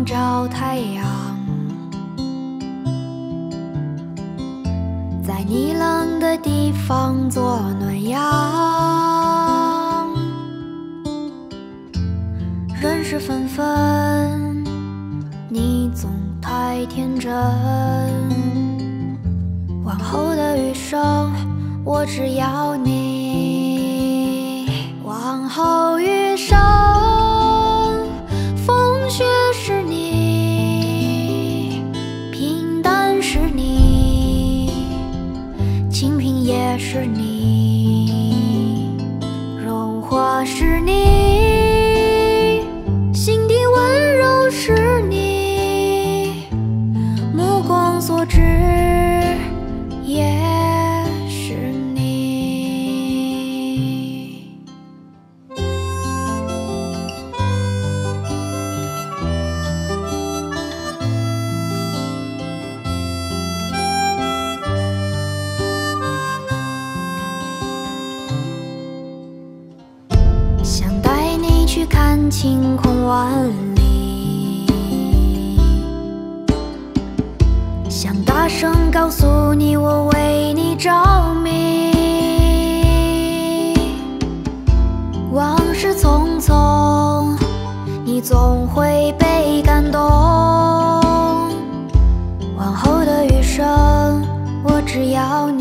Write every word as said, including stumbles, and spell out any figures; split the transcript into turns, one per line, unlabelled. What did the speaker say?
光照太阳，在你冷的地方做暖阳。人事纷纷，你总太天真。往后的余生，我只要你。往后余生，风雪是你，平淡是你，清贫也是你，荣华是你，心底温柔是你，目光所至也是你。想带你去看晴空万里，想大声告诉你我为你着迷。往事匆匆，你总会被感动。往后的余生，我只要你。